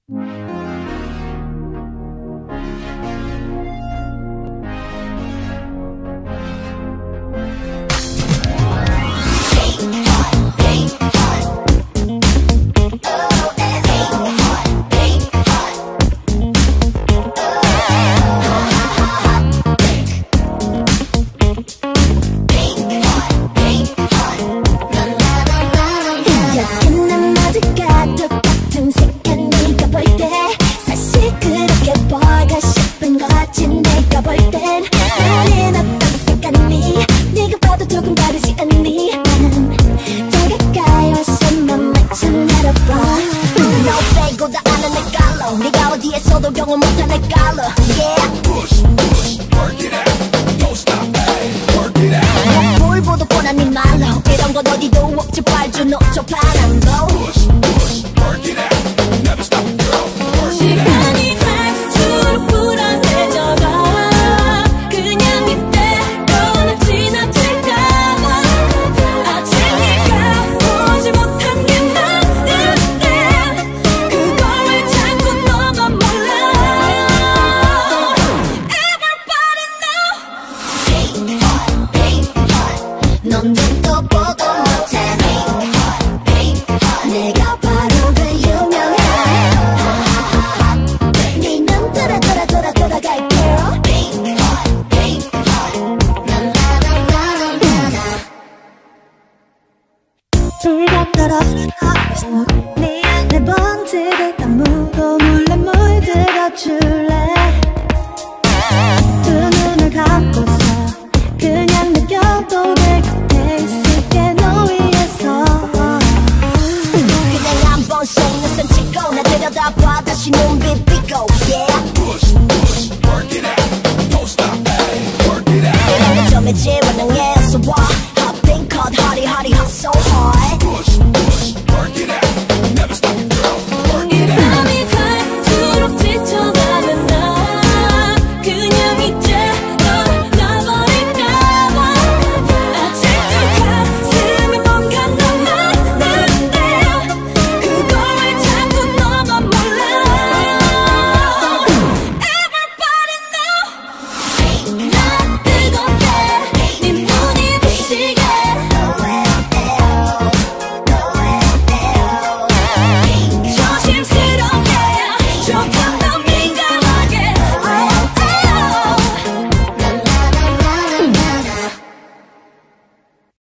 네가 어디에서도 경험 못한 내 color. Yeah. Push, push, work it out. Don't stop, hey, work it out. 뭘 보도 뻔한 네 말로 이런 건 어디도 없지 빨주 노초 바람도. Push, push, work it out. Never stop, girl. Work it out. 시간이 갈수록 불안해져가. 그냥 이대로는 지나칠까봐. 아직 네가 보지 못한 게 많은데 그걸 왜 자꾸 너가 몰라. Everybody know. 넌 눈도 보도 못해. 내가 바로 그 유명해. 네 눈 돌아갈게. 불과 떨어져 네 안에 번지듯 아무도 몰래 물들어줄래. 두 눈을 감고서 그냥 느껴도 내 곁에 있을게 너 위해서. 그냥 한번 속눈썹 찍고 나 들여다봐 다시 눈 비비고. Yeah. Push, push, work it out. Don't stop, hey, work it out. 이런 거 좀 해지 원형에 어서 와. Hot pink, hot, hotty, hotty, hot so hard.